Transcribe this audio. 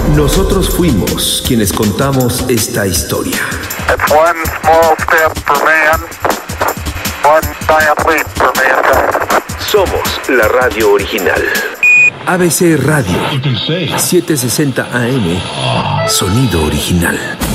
Nosotros fuimos quienes contamos esta historia. It's one small step for man, one giant leap for mankind. Somos la radio original. ABC Radio 760 AM. Sonido original.